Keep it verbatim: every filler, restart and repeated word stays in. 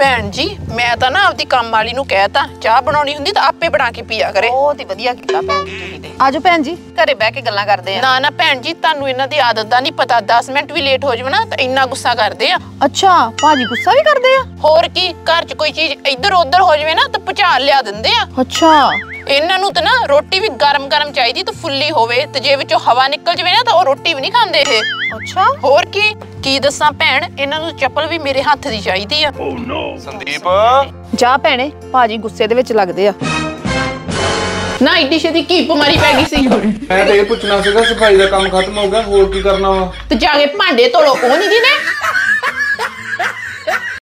ਭੈਣ ਜੀ ਮੈਂ ਤਾਂ ਨਾ ਆਪਦੀ ਕੰਮ ਵਾਲੀ ਨੂੰ ਕਹਿਤਾ ਚਾਹ ਬਣਾਉਣੀ ਹੁੰਦੀ ਤਾਂ ਆਪੇ ਬਣਾ ਕੇ ਪੀਆ ਕਰੇ। ਬਹੁਤ ਹੀ ਵਧੀਆ ਕੀਤਾ ਭੈਣ ਜੀ ਤੁਸੀਂ ਤੇ। ਆਜੋ ਭੈਣ ਜੀ ਘਰੇ ਬਹਿ ਕੇ ਗੱਲਾਂ ਕਰਦੇ ਆ। ਨਾ ਨਾ ਭੈਣ ਜੀ ਤੁਹਾਨੂੰ ਇਹਨਾਂ ਦੀ ਆਦਤ ਦਾ ਨਹੀਂ ਪਤਾ, ਦਸ ਮਿੰਟ ਵੀ ਲੇਟ ਹੋ ਜਾਵੇ ਨਾ ਤਾਂ ਇੰਨਾ ਗੁੱਸਾ ਕਰਦੇ ਆ। ਅੱਛਾ ਭਾਜੀ ਗੁੱਸਾ ਵੀ ਕਰਦੇ ਆ? ਹੋਰ ਕੀ, ਘਰ 'ਚ ਕੋਈ ਚੀਜ਼ ਇੱਧਰ ਉੱਧਰ ਹੋ ਜਾਵੇ ਨਾ ਤਾਂ ਭੁਚਾਲ ਲਿਆ ਦਿੰਦੇ ਆ। ਅੱਛਾ ਇਹਨਾਂ ਨੂੰ ਤਾਂ ਨਾ ਰੋਟੀ ਵੀ ਗਰਮ ਗਰਮ ਚਾਹੀਦੀ ਤੇ ਫੁੱਲੀ ਹੋਵੇ ਤੇ ਜੇ ਵਿੱਚੋਂ ਹਵਾ ਨਿਕਲ ਜਾਵੇ ਨਾ ਤਾਂ ਉਹ ਰੋਟੀ ਵੀ ਨਹੀਂ ਖਾਂਦੇ ਇਹ। ਅੱਛਾ ਹੋਰ ਕੀ ਕੀ ਦੱਸਾਂ ਭੈਣ, ਇਹਨਾਂ ਨੂੰ ਚੱਪਲ ਵੀ ਮੇਰੇ ਹੱਥ ਦੀ ਚਾਹੀਦੀ ਆ। ਓ ਨੋ ਸੰਦੀਪ ਜਾ ਭੈਣੇ ਭਾਜੀ ਗੁੱਸੇ ਦੇ ਵਿੱਚ ਲੱਗਦੇ ਆ। ਨਾ ਇੱਡੀ ਛੇਤੀ ਕੀ ਬਿਮਾਰੀ ਪੈ ਗਈ ਸੀ? ਮੈਂ ਤਾਂ ਇਹ ਪੁੱਛਣਾ ਸੀਗਾ ਸਫਾਈ ਦਾ ਕੰਮ ਖਤਮ ਹੋ ਗਿਆ, ਹੋਰ ਕੀ ਕਰਨਾ ਵਾ? ਤੇ ਜਾ ਕੇ ਭਾਂਡੇ ਧੋਲੋ, ਉਹ ਨਹੀਂ ਦਿੰਦੇ?